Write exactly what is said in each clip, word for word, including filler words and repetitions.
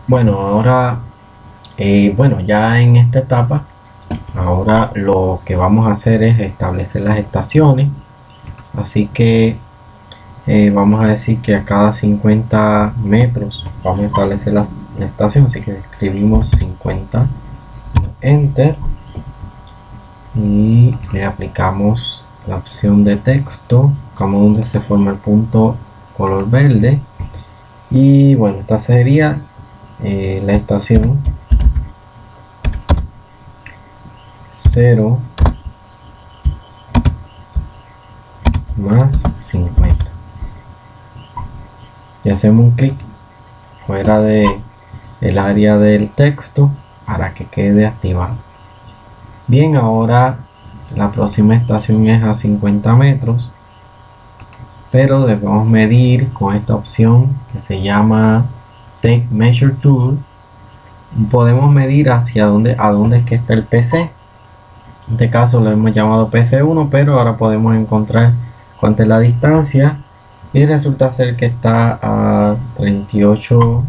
Bueno, ahora, eh, bueno, ya en esta etapa, ahora lo que vamos a hacer es establecer las estaciones. Así que eh, vamos a decir que a cada cincuenta metros vamos a establecer la, la estación. Así que escribimos cincuenta, enter, y le aplicamos la opción de texto, como donde se forma el punto color verde. Y bueno, esta sería eh, la estación cero más cincuenta, y hacemos un clic fuera de el área del texto para que quede activado. Bien, ahora la próxima estación es a cincuenta metros, pero debemos medir con esta opción que se llama Take Measure Tool. Podemos medir hacia dónde, a dónde es que está el P C. En este caso lo hemos llamado P C uno, pero ahora podemos encontrar cuánta es la distancia, y resulta ser que está a treinta y ocho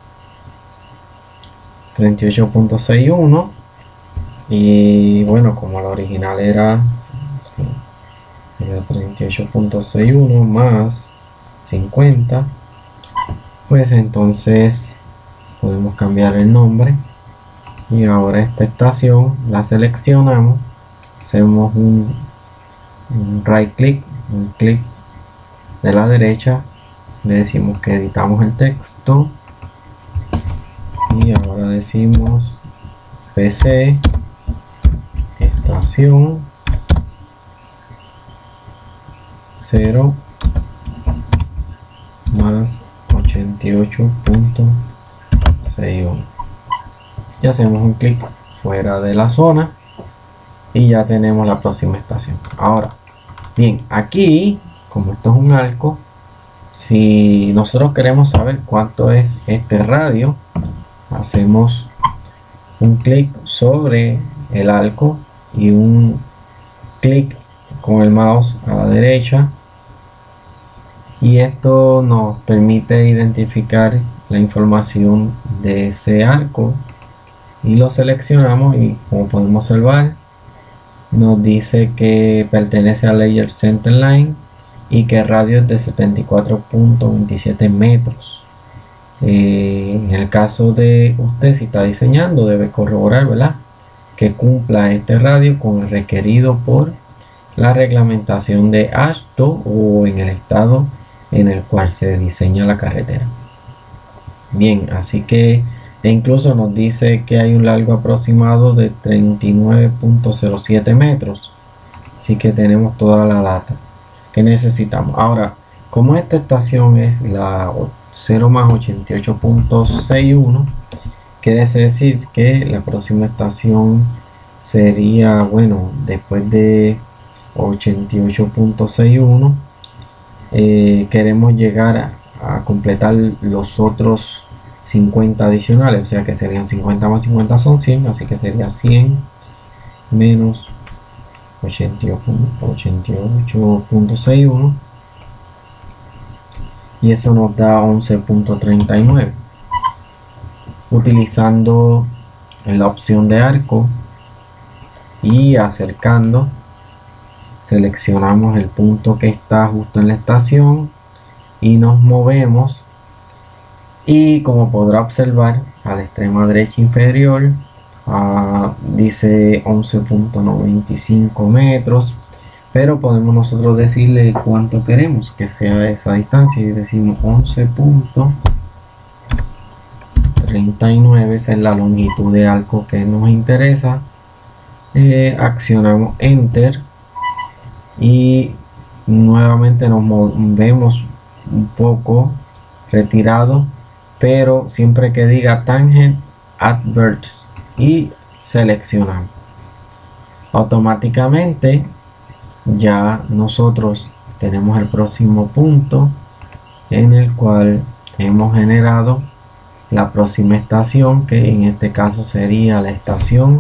punto sesenta y uno, y bueno, como la original era, era treinta y ocho punto sesenta y uno más cincuenta, pues entonces podemos cambiar el nombre, y ahora esta estación la seleccionamos, hacemos un, un right click, un clic de la derecha, le decimos que editamos el texto, y ahora decimos P C estación cero más ochenta y ocho punto sesenta y uno, y hacemos un clic fuera de la zona, y ya tenemos la próxima estación. Ahora bien, aquí como esto es un arco, si nosotros queremos saber cuánto es este radio, hacemos un clic sobre el arco y un clic con el mouse a la derecha, y esto nos permite identificar la información de ese arco, y lo seleccionamos, y como podemos observar nos dice que pertenece a Layer Center Line y que el radio es de setenta y cuatro punto veintisiete metros. Eh, en el caso de usted, si está diseñando, debe corroborar, ¿verdad?, que cumpla este radio con el requerido por la reglamentación de A S T O o en el estado en el cual se diseña la carretera. Bien, así que e incluso nos dice que hay un largo aproximado de treinta y nueve punto cero siete metros, así que tenemos toda la data que necesitamos. Ahora, como esta estación es la cero más ochenta y ocho punto sesenta y uno, quiere decir que la próxima estación sería, bueno, después de ochenta y ocho punto sesenta y uno, eh, queremos llegar a, a completar los otros cincuenta adicionales, o sea que serían cincuenta más cincuenta son cien, así que sería cien menos ochenta y ocho punto sesenta y uno, y eso nos da once punto treinta y nueve. Utilizando la opción de arco y acercando, seleccionamos el punto que está justo en la estación y nos movemos, y como podrá observar a la extrema derecha inferior uh, dice once punto noventa y cinco metros, pero podemos nosotros decirle cuánto queremos que sea esa distancia, y decimos once punto treinta y nueve, esa es la longitud de arco que nos interesa. Eh, accionamos enter y nuevamente nos vemos un poco retirado, pero siempre que diga tangent advert y seleccionamos, automáticamente ya nosotros tenemos el próximo punto en el cual hemos generado la próxima estación, que en este caso sería la estación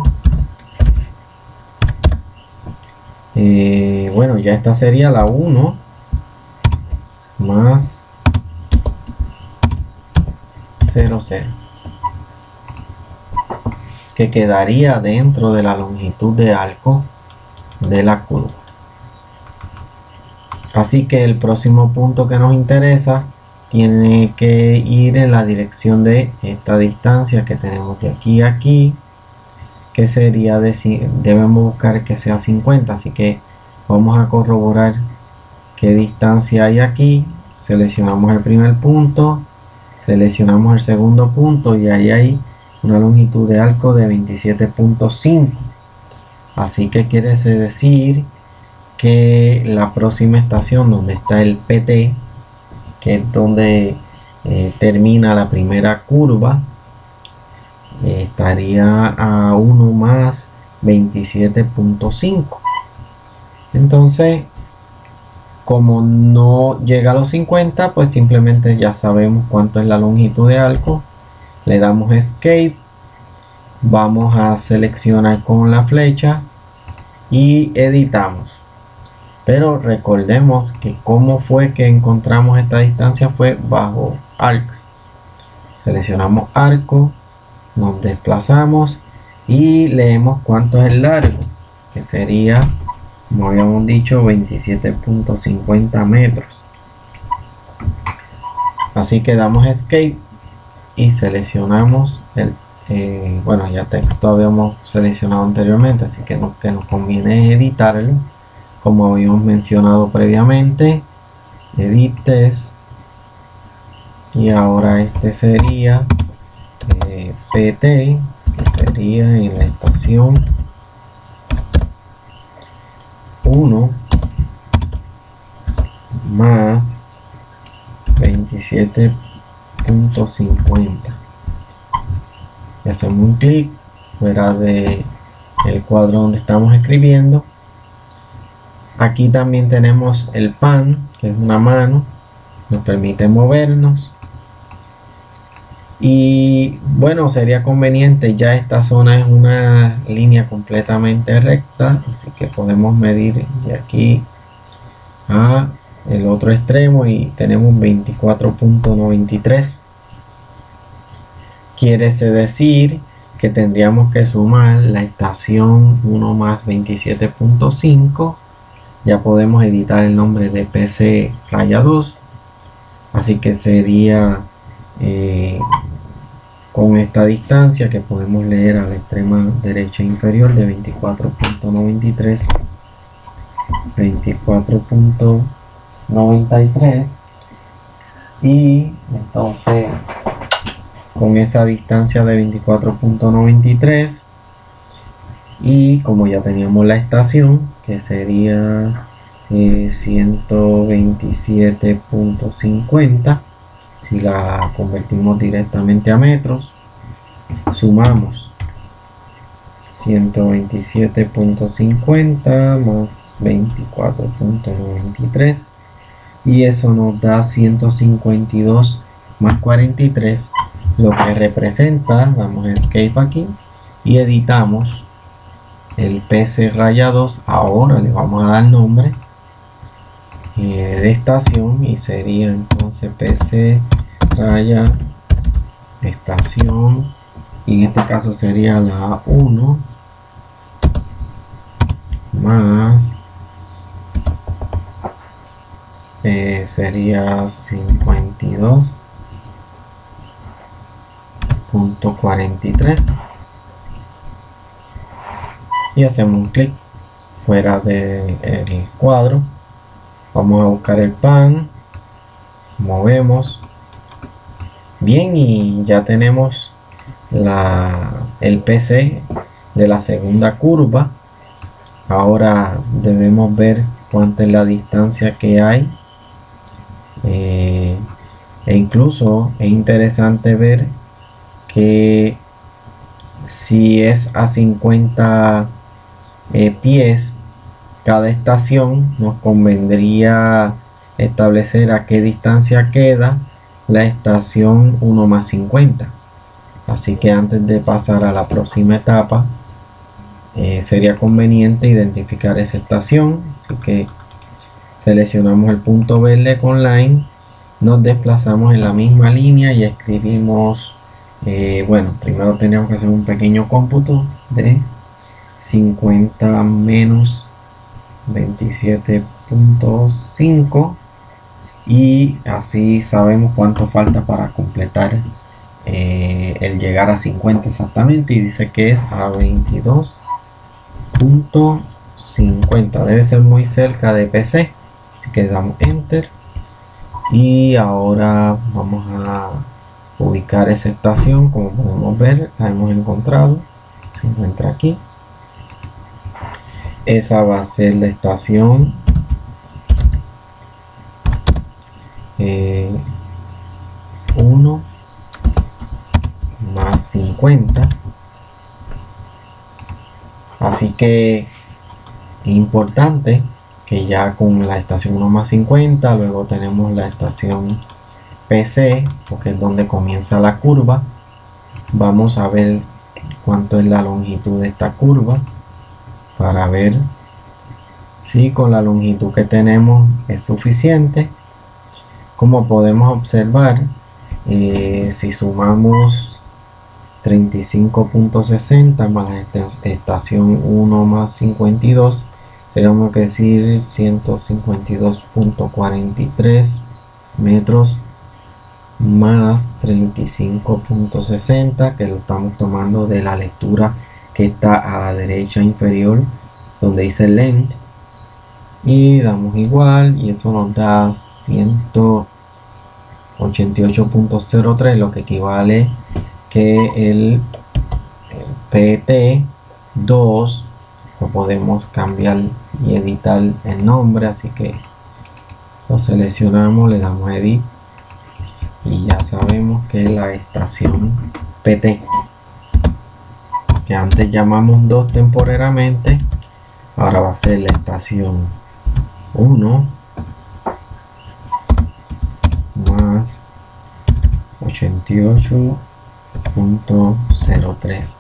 eh, bueno, ya esta sería la uno más cero cero. que quedaría dentro de la longitud de arco de la curva. Así que el próximo punto que nos interesa tiene que ir en la dirección de esta distancia que tenemos de aquí a aquí, que sería de, debemos buscar que sea cincuenta. Así que vamos a corroborar qué distancia hay aquí. Seleccionamos el primer punto, seleccionamos el segundo punto y ahí hay una longitud de arco de veintisiete punto cinco. Así que quiere decir que la próxima estación donde está el P T, que es donde eh, termina la primera curva, eh, estaría a uno más veintisiete punto cinco. Entonces, como no llega a los cincuenta, pues simplemente ya sabemos cuánto es la longitud de arco. Le damos escape, vamos a seleccionar con la flecha y editamos. Pero recordemos que cómo fue que encontramos esta distancia fue bajo arco. Seleccionamos arco, nos desplazamos y leemos cuánto es el largo, que sería, como habíamos dicho, veintisiete punto cincuenta metros. Así que damos escape y seleccionamos el eh, bueno, ya texto habíamos seleccionado anteriormente, así que lo que nos conviene es editarlo como habíamos mencionado previamente. Edites, y ahora este sería eh, P T, que sería en la estación uno más veintisiete punto cincuenta. y hacemos un clic fuera de el cuadro donde estamos escribiendo. Aquí también tenemos el pan, que es una mano, nos permite movernos. Y bueno, sería conveniente, ya esta zona es una línea completamente recta, así que podemos medir de aquí a el otro extremo y tenemos veinticuatro punto noventa y tres. Quiere decir que tendríamos que sumar la estación uno más veintisiete punto cinco. Ya podemos editar el nombre de P C raya dos, así que sería eh, con esta distancia que podemos leer a la extrema derecha inferior de veinticuatro punto noventa y tres, veinticuatro punto noventa y tres, y entonces con esa distancia de veinticuatro punto noventa y tres, y como ya teníamos la estación que sería eh, ciento veintisiete punto cincuenta, si la convertimos directamente a metros, sumamos ciento veintisiete punto cincuenta más veinticuatro punto noventa y tres y eso nos da ciento cincuenta y dos más cuarenta y tres, lo que representa, damos escape aquí y editamos el P C raya dos. Ahora le vamos a dar nombre eh, de estación y sería entonces P C raya estación, y en este caso sería la uno más eh, sería cincuenta y dos punto cuarenta y tres, y hacemos un clic fuera del cuadro. Vamos a buscar el pan, movemos bien y ya tenemos la, el P C de la segunda curva. Ahora debemos ver cuánta es la distancia que hay, eh, e incluso es interesante ver que si es a cincuenta eh, pies cada estación, nos convendría establecer a qué distancia queda la estación uno más cincuenta. Así que antes de pasar a la próxima etapa eh, sería conveniente identificar esa estación. Así que seleccionamos el punto verde con line, nos desplazamos en la misma línea y escribimos Eh, bueno, primero tendríamos que hacer un pequeño cómputo de cincuenta menos veintisiete punto cinco y así sabemos cuánto falta para completar eh, el llegar a cincuenta exactamente, y dice que es a veintidós punto cincuenta, debe ser muy cerca de P C, así que damos enter y ahora vamos a ubicar esa estación. Como podemos ver, la hemos encontrado, se encuentra aquí. Esa va a ser la estación eh, uno más cincuenta, así que importante que ya con la estación uno más cincuenta, luego tenemos la estación P C, porque es donde comienza la curva. Vamos a ver cuánto es la longitud de esta curva para ver si con la longitud que tenemos es suficiente. Como podemos observar, eh, si sumamos treinta y cinco punto sesenta más la estación uno más cincuenta y dos, tenemos que decir ciento cincuenta y dos punto cuarenta y tres metros más treinta y cinco punto sesenta, que lo estamos tomando de la lectura que está a la derecha inferior donde dice length, y damos igual y eso nos da ciento ochenta y ocho punto cero tres, lo que equivale que el P T dos lo podemos cambiar y editar el nombre, así que lo seleccionamos, le damos edit y ya sabemos que la estación P T, que antes llamamos dos temporariamente, ahora va a ser la estación uno más ochenta y ocho punto cero tres.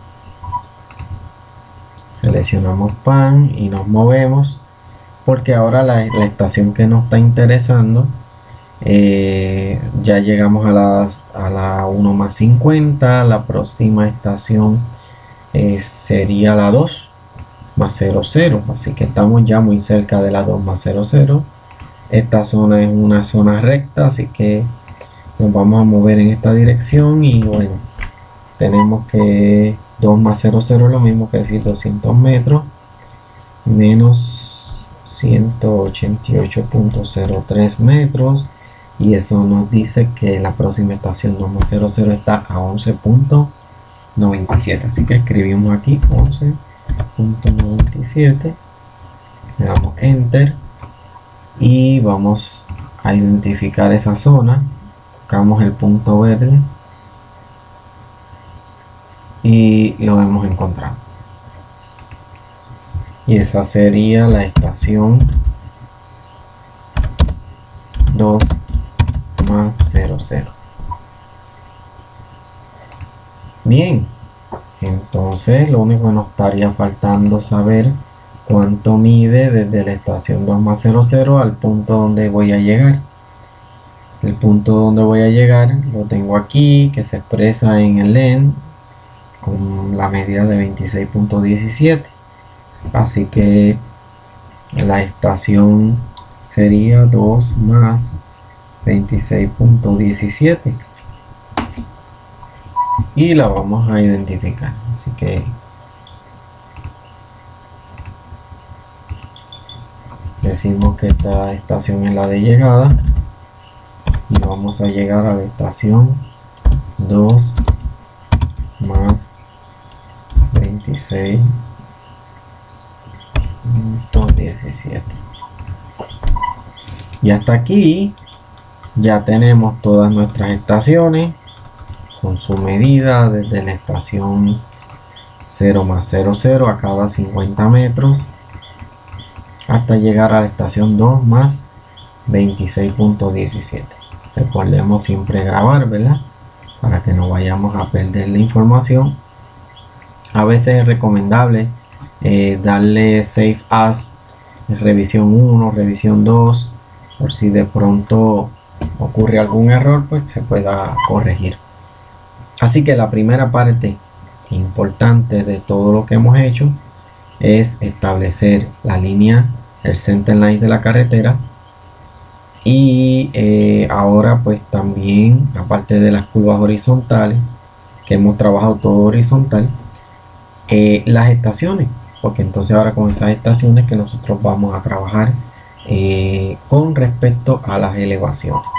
Seleccionamos pan y nos movemos, porque ahora la, la estación que nos está interesando, eh, ya llegamos a, las, a la uno más cincuenta. La próxima estación eh, sería la dos más cero cero, así que estamos ya muy cerca de la dos más cero cero. Esta zona es una zona recta, así que nos vamos a mover en esta dirección y bueno, tenemos que dos más cero cero es lo mismo que decir doscientos metros menos ciento ochenta y ocho punto cero tres metros, y eso nos dice que la próxima estación dos más cero cero está a once punto noventa y siete, así que escribimos aquí once punto noventa y siete, le damos enter y vamos a identificar esa zona, buscamos el punto verde y lo hemos encontrado, y esa sería la estación dos más cero cero. Bien, entonces lo único que nos estaría faltando saber cuánto mide desde la estación dos más cero cero al punto donde voy a llegar. El punto donde voy a llegar lo tengo aquí, que se expresa en el length con la medida de veintiséis punto diecisiete, así que la estación sería dos más veintiséis punto diecisiete y la vamos a identificar, así que decimos que esta estación es la de llegada y vamos a llegar a la estación dos más veintiséis punto diecisiete, y hasta aquí ya tenemos todas nuestras estaciones con su medida desde la estación cero más cero cero a cada cincuenta metros hasta llegar a la estación dos más veintiséis punto diecisiete. Recordemos siempre grabar, ¿verdad? Para que no vayamos a perder la información. A veces es recomendable eh, darle save as revisión uno, revisión dos, por si de pronto ocurre algún error, pues se pueda corregir. Así que la primera parte importante de todo lo que hemos hecho es establecer la línea, el center line de la carretera. Y eh, ahora pues también, aparte de las curvas horizontales, que hemos trabajado todo horizontal, eh, las estaciones, porque entonces ahora con esas estaciones que nosotros vamos a trabajar eh, con respecto a las elevaciones.